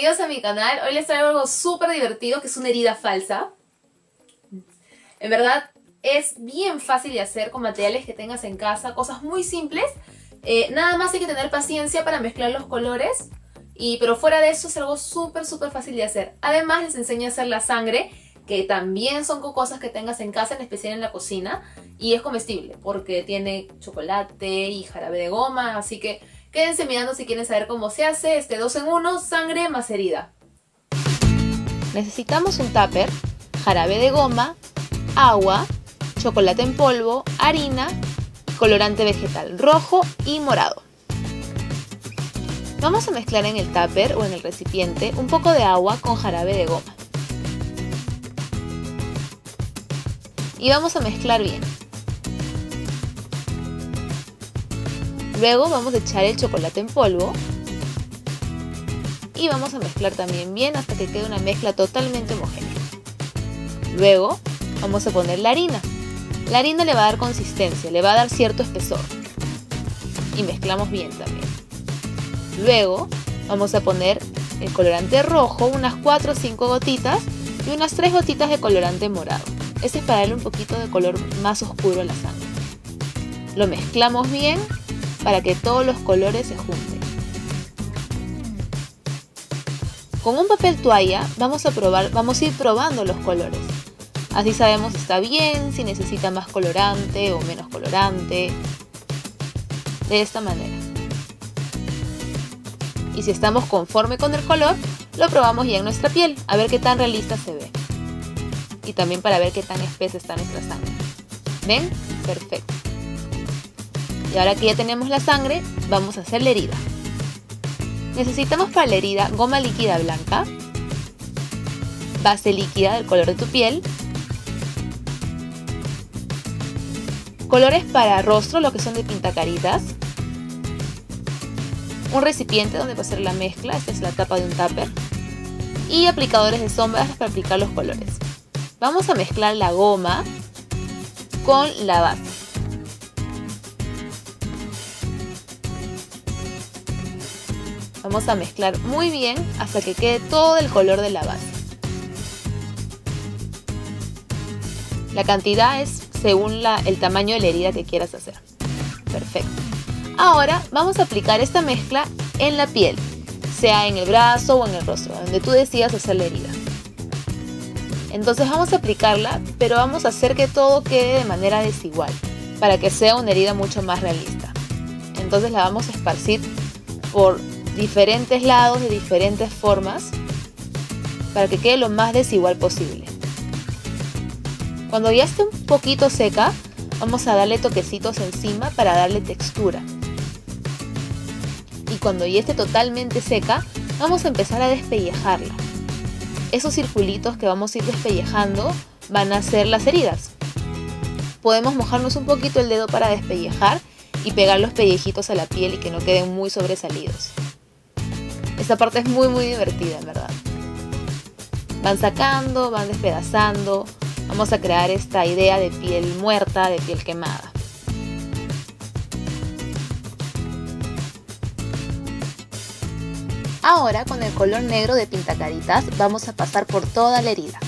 bienvenidos a mi canal. Hoy les traigo algo súper divertido, que es una herida falsa. En verdad es bien fácil de hacer con materiales que tengas en casa, cosas muy simples. Nada más hay que tener paciencia para mezclar los colores, pero fuera de eso es algo súper fácil de hacer. Además les enseño a hacer la sangre, que también son cosas que tengas en casa, en especial en la cocina, y es comestible porque tiene chocolate y jarabe de goma, así que quédense mirando si quieren saber cómo se hace 2 en 1, sangre más herida. Necesitamos un tupper, jarabe de goma, agua, chocolate en polvo, harina, colorante vegetal rojo y morado. Vamos a mezclar en el tupper o en el recipiente un poco de agua con jarabe de goma. Y vamos a mezclar bien. Luego vamos a echar el chocolate en polvo y vamos a mezclar también bien hasta que quede una mezcla totalmente homogénea. Luego vamos a poner la harina. La harina le va a dar consistencia, le va a dar cierto espesor. Y mezclamos bien también. Luego vamos a poner el colorante rojo, unas 4 o 5 gotitas y unas 3 gotitas de colorante morado. Este es para darle un poquito de color más oscuro a la sangre. Lo mezclamos bien para que todos los colores se junten. Con un papel toalla vamos a ir probando los colores. Así sabemos si está bien, si necesita más colorante o menos colorante. De esta manera. Y si estamos conforme con el color, lo probamos ya en nuestra piel, a ver qué tan realista se ve. Y también para ver qué tan espesa está nuestra sangre. ¿Ven? Perfecto. Y ahora que ya tenemos la sangre, vamos a hacer la herida. Necesitamos para la herida goma líquida blanca, base líquida del color de tu piel, colores para rostro, lo que son de pintacaritas, un recipiente donde va a hacer la mezcla, esta es la tapa de un tupper, y aplicadores de sombras para aplicar los colores. Vamos a mezclar la goma con la base. Vamos a mezclar muy bien hasta que quede todo el color de la base. La cantidad es según el tamaño de la herida que quieras hacer. Perfecto. Ahora vamos a aplicar esta mezcla en la piel, sea en el brazo o en el rostro, donde tú decidas hacer la herida. Entonces vamos a aplicarla, pero vamos a hacer que todo quede de manera desigual, para que sea una herida mucho más realista. Entonces la vamos a esparcir por diferentes lados, de diferentes formas, para que quede lo más desigual posible. Cuando ya esté un poquito seca, vamos a darle toquecitos encima para darle textura. Y cuando ya esté totalmente seca, vamos a empezar a despellejarla. Esos circulitos que vamos a ir despellejando van a ser las heridas. Podemos mojarnos un poquito el dedo para despellejar y pegar los pellejitos a la piel y que no queden muy sobresalidos. Esta parte es muy divertida, en verdad. Van sacando, van despedazando. Vamos a crear esta idea de piel muerta, de piel quemada. Ahora con el color negro de pintacaritas vamos a pasar por toda la herida.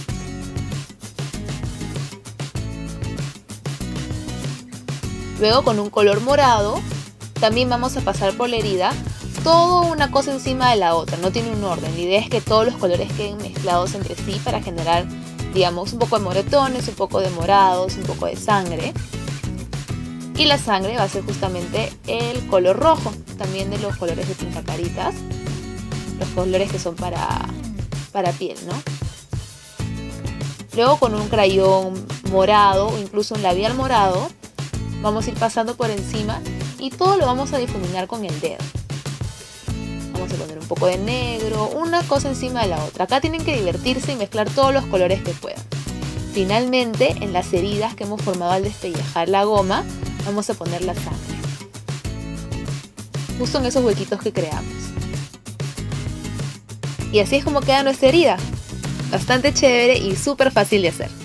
Luego con un color morado también vamos a pasar por la herida, todo una cosa encima de la otra, no tiene un orden. La idea es que todos los colores queden mezclados entre sí para generar, digamos, un poco de moretones, un poco de morados, un poco de sangre. Y la sangre va a ser justamente el color rojo, también de los colores de pintacaritas. Los colores que son para piel, ¿no? Luego con un crayón morado o incluso un labial morado vamos a ir pasando por encima y todo lo vamos a difuminar con el dedo. Vamos a poner un poco de negro, una cosa encima de la otra. Acá tienen que divertirse y mezclar todos los colores que puedan. Finalmente, en las heridas que hemos formado al despellejar la goma, vamos a poner la sangre. Justo en esos huequitos que creamos. Y así es como queda nuestra herida. Bastante chévere y súper fácil de hacer.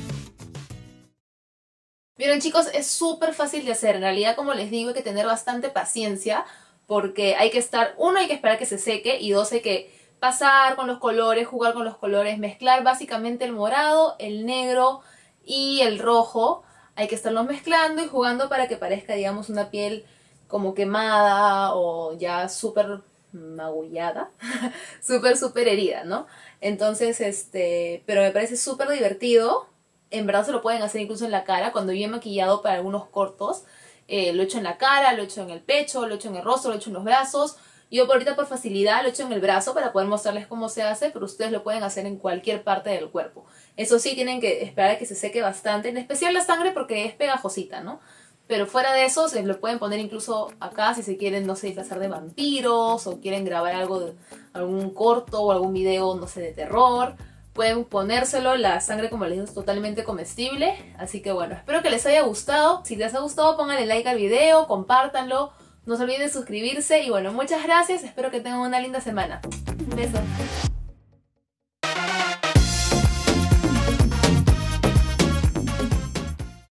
Vieron, chicos, es súper fácil de hacer. En realidad, como les digo, hay que tener bastante paciencia porque hay que esperar que se seque y 2, hay que pasar con los colores, jugar con los colores, mezclar básicamente el morado, el negro y el rojo. Hay que estarlos mezclando y jugando para que parezca, digamos, una piel como quemada o ya súper magullada, súper herida, ¿no? Entonces, pero me parece súper divertido. En verdad se lo pueden hacer incluso en la cara. Cuando yo he maquillado para algunos cortos, lo he hecho en la cara, lo he hecho en el pecho, lo he hecho en el rostro, lo he hecho en los brazos. Yo ahorita por facilidad lo he hecho en el brazo para poder mostrarles cómo se hace, pero ustedes lo pueden hacer en cualquier parte del cuerpo. Eso sí, tienen que esperar a que se seque bastante, en especial la sangre porque es pegajosita, ¿no? Pero fuera de eso, se lo pueden poner incluso acá si se quieren, no sé, disfrazar de vampiros o quieren grabar algún corto o algún video, no sé, de terror. Pueden ponérselo, la sangre, como les digo, es totalmente comestible. Así que bueno, espero que les haya gustado. Si les ha gustado, pónganle like al video, compártanlo. No se olviden de suscribirse y bueno, muchas gracias. Espero que tengan una linda semana. Un beso.